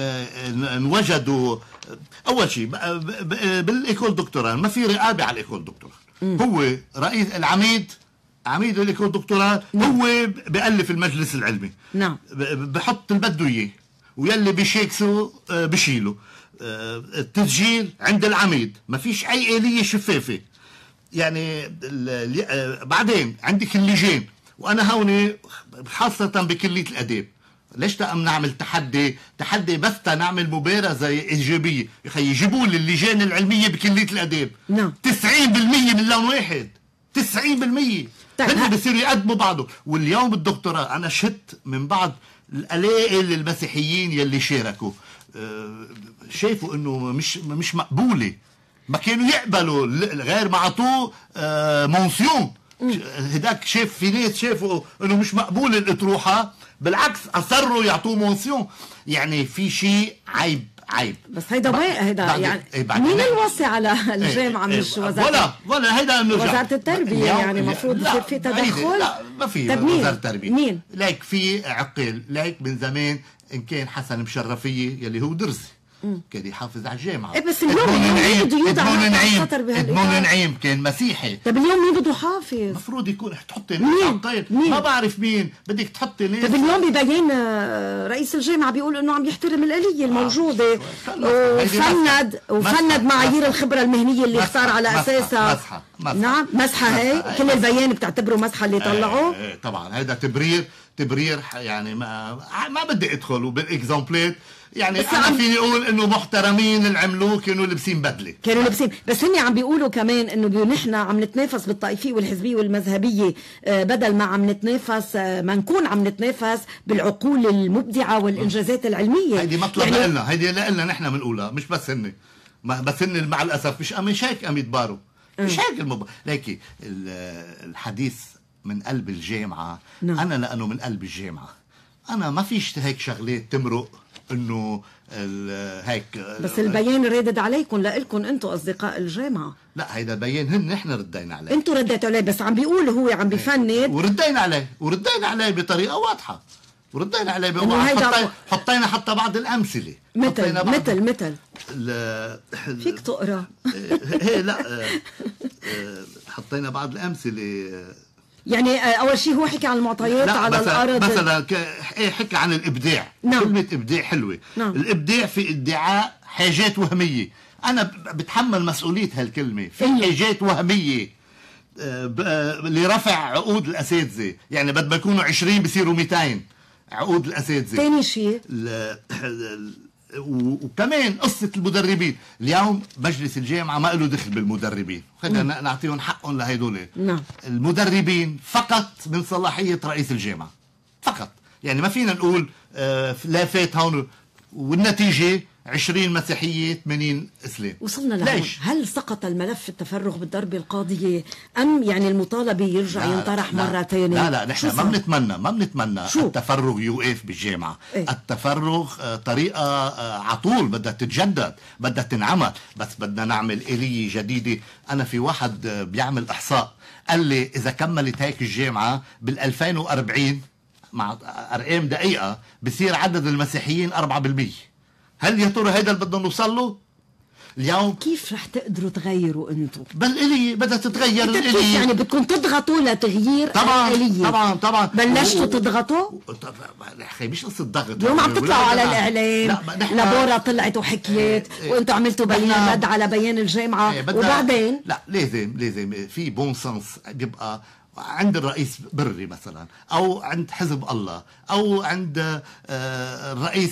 انوجدوا. اول شيء بالايكول دكتوراه ما في رقابه على الايكول دكتوراه، هو رئيس العميد عميد الايكول دكتوراه هو بألف المجلس العلمي، نعم بحط اللي بده اياه ويلي بشيكسه بشيله. التسجيل عند العميد، ما فيش اي آلية شفافه. يعني بعدين عندك اللجان، وانا هون خاصه بكليه الاداب ليش تقام نعمل تحدي تحدي بس نعمل مبارزه ايجابيه؟ يا اخي يجيبوا لي اللجان العلميه بكليه الاداب نعم تسعين بالمية من لون واحد، تسعين بالمية هن بصيروا يقدموا بعضهم. واليوم الدكتوراه انا شت من بعض القلائل المسيحيين يلي شاركوا، شايفوا انه مش مش مقبوله، ما كانوا يقبلوا غير ما عطوه مونسيون. هداك شاف في ناس شافوا انه مش مقبول الاطروحه، بالعكس اصروا يعطوه مونسيون. يعني في شيء عيب عيب. بس هيدا وين هيدا يعني مين الوصي على الجامعه؟ مش وزاره ولا ولا هيدا وزاره التربيه، يعني المفروض يصير في تدخل. لا ما في وزاره التربيه. مين؟ ليك في عقل، ليك من زمان ان كان حسن مشرفيه يلي هو درزي كان يحافظ على الجامعه. إيه بس اليوم مين بده يوضع على خطر بهالإطار؟ ادمون نعيم كان مسيحي. طيب اليوم مين بده حافظ؟ المفروض يكون تحطي مين؟ مين؟ ما بعرف مين بدك تحطي ناس. طيب اليوم ببين رئيس الجامعه بيقول انه عم يحترم الآلية الموجوده وفند وفند معايير الخبره المهنيه اللي اختار على اساسها. مسحه مسحه نعم مسحه هي كل البيان بتعتبره مسحه اللي طلعوه. طبعا هذا تبرير تبرير يعني ما ما بدي ادخل وبالاكزامبلات. يعني انا فيني اقول انه محترمين اللي عملوه كانوا لابسين بدله، كانوا لابسين. بس هن عم بيقولوا كمان انه نحن عم نتنافس بالطائفيه والحزبيه والمذهبيه، بدل ما عم نتنافس ما نكون عم نتنافس بالعقول المبدعه والانجازات العلميه. هيدي مطلب يعني لنا، هيدي لنا نحن بنقولها مش بس هن، بس هن مع الاسف مش مش هيك قام يتباروا، مش هيك المب... ليكي الحديث من قلب الجامعه. نعم. انا لانه من قلب الجامعه انا ما فيش هيك شغلات تمرق انه هيك. بس البيان رادد عليكم لإلكم انتم اصدقاء الجامعه. لا هيدا بيان هن نحن ردينا عليه، انتم رديتوا عليه، بس عم بيقول هو عم بيفند وردينا عليه وردينا عليه بطريقه واضحه وردينا عليه حطينا حطينا حتى بعض الامثله مثل مثل مثل ل... فيك تقرا هي لا حطينا بعض الامثله. يعني اول شيء هو حكى عن المعطيات على مثلا الارض، مثلا ك... حكى عن الابداع. نعم. كلمه ابداع حلوه. نعم. الابداع في ادعاء حاجات وهميه، انا بتحمل مسؤوليه هالكلمه. في إيه؟ حاجات وهميه لرفع عقود الاساتذه، يعني بدل ما يكونوا عشرين بصيروا مئتين عقود الاساتذه. ثاني شيء وكمان قصة المدربين، اليوم مجلس الجامعة ما له دخل بالمدربين، خلينا نعطيهم حقهم لهيدول. نعم. المدربين فقط من صلاحية رئيس الجامعة فقط، يعني ما فينا نقول آه لا فات هون، والنتيجة عشرين مسيحية ثمانين اسلام. وصلنا لهون. هل سقط الملف التفرغ بالضربة القاضية ام يعني المطالبة يرجع لا ينطرح لا مرة ثانية؟ لا لا نحن ما بنتمنى ما بنتمنى شو؟ التفرغ يوقف بالجامعة. ايه؟ التفرغ طريقة عطول بدها تتجدد، بدها تنعمل، بس بدنا نعمل آلية جديدة. أنا في واحد بيعمل إحصاء قال لي إذا كملت هيك الجامعة بالألفين وأربعين مع أرقام دقيقة بصير عدد المسيحيين أربعة بالمية. هل يا ترى هيدا اللي بدنا نوصل له؟ اليوم كيف رح تقدروا تغيروا انتم؟ بالآلية بدها تتغير الآلية. يعني بدكم تضغطوا لتغيير طبعا الآلية. طبعا طبعا بلشتوا تضغطوا؟ اخي مش قصة ضغط. اليوم عم تطلعوا على الإعلام، لابورا طلعت وحكيت وانتم عملتوا بيان رد على بيان الجامعة، وبعدين لا لازم لازم في بون سنس بيبقى عند الرئيس بري مثلا، او عند حزب الله، او عند الرئيس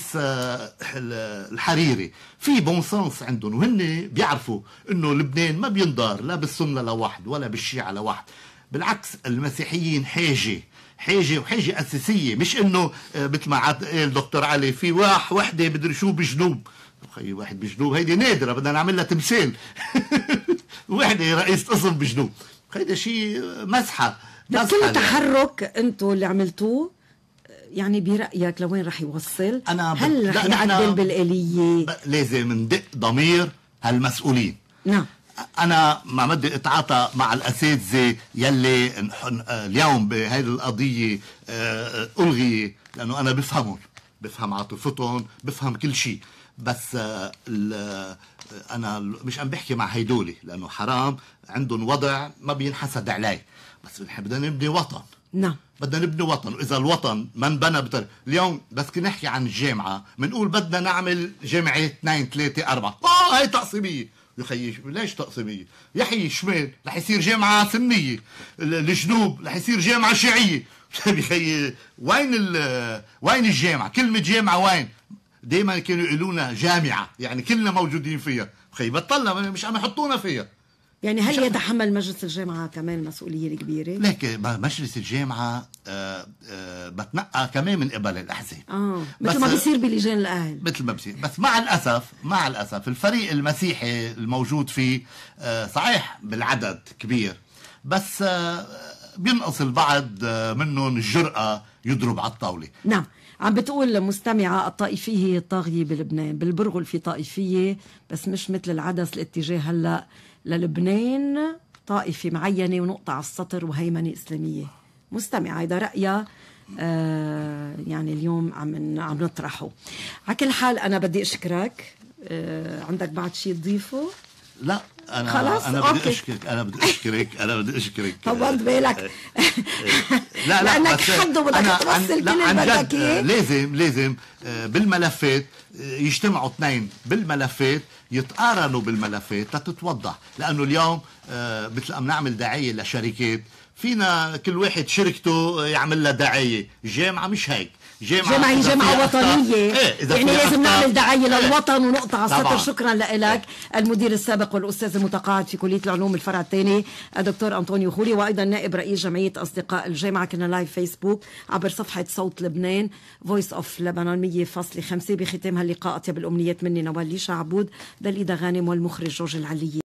الحريري، في بون سنس عندهم، وهن بيعرفوا انه لبنان ما بينضار لا بالسنة لوحد ولا بالشيعة لوحد. بالعكس المسيحيين حاجة حاجة وحاجة أساسية، مش إنه مثل ما قال الدكتور علي في واحد وحدة بدري شو بجنوب. خي واحد بجنوب هيدي نادرة، بدنا نعمل لها تمثال. وحدة رئيس قسم بجنوب، هيدا شيء مزحة. كل تحرك انتو اللي عملتوه يعني برأيك لوين رح يوصل؟ أنا ب... هل رح يعدل بالآلية؟ لازم ندق ضمير هالمسؤولين. نعم. أنا ما بدي أتعاطى مع الأساتذة يلي اليوم بهذه القضية ألغي، لأنه أنا بفهمهم، بفهم عاطفتهم، بفهم كل شيء، بس أنا مش عم بحكي مع هيدولي لأنه حرام عندهم وضع ما بينحسد عليه، بس بنحب بدنا نبني وطن. نعم. بدنا نبني وطن، وإذا الوطن ما انبنى بطريقة اليوم بس كنا نحكي عن الجامعة بنقول بدنا نعمل جامعة اثنين ثلاثة أربعة، آه هاي تقسيمية. يخي ليش تقسيمية؟ يحيي الشمال رح يصير جامعة سنية، الجنوب رح يصير جامعة شيعية. يخي وين وين الجامعة؟ كلمة جامعة وين؟ دايما كانوا يقولونا جامعة يعني كلنا موجودين فيها، خي بطلنا مش عم يحطونا فيها. يعني هل يتحمل مجلس الجامعة كمان المسؤولية الكبيرة؟ لكن مجلس الجامعة آآ آآ بتنقى كمان من قبل الأحزاب، اه مثل ما بيصير بلجان الأهل، مثل ما بيصير. بس مع الأسف مع الأسف الفريق المسيحي الموجود فيه صحيح بالعدد كبير، بس بينقص البعض منهم الجرأة يضرب على الطاولة. نعم. عم بتقول مستمعة الطائفية هي الطاغية بلبنان، بالبرغل في طائفية بس مش مثل العدس. الاتجاه هلأ للبنان طائفة معينة ونقطة على السطر وهيمنة إسلامية. مستمعة هذا رأيها آه يعني اليوم عم عم نطرحه. على كل حال أنا بدي أشكرك. آه عندك بعد شيء تضيفه؟ لا أنا خلاص؟ أنا أوكي. بدي أشكرك أنا بدي أشكرك أنا بدي أشكرك طولت بالك. لا لا لأنك حد بدك توصل كل اللي بدك إياه. لازم لازم بالملفات يجتمعوا اثنين بالملفات، يتقارنوا بالملفات لتتوضح، لأنه اليوم مثل ما نعمل دعاية لشركات فينا كل واحد شركته يعمل لها دعاية. جامعة مش هيك، جامعة جامعة هي جامعة وطنية. إيه يعني لازم نعمل دعاية للوطن ونقطة على السطر. شكرا لك إيه. المدير السابق والأستاذ المتقاعد في كلية العلوم الفرع الثاني الدكتور أنطونيو خوري، وأيضا نائب رئيس جمعية أصدقاء الجامعة. كنا لايف فيسبوك عبر صفحة صوت لبنان فويس أوف لبنان مية فاصلة خمسة. بختام هاللقاء أطيب الأمنيات مني نوال ليشا عبود، بالإيدا غانم والمخرج جورج العلية.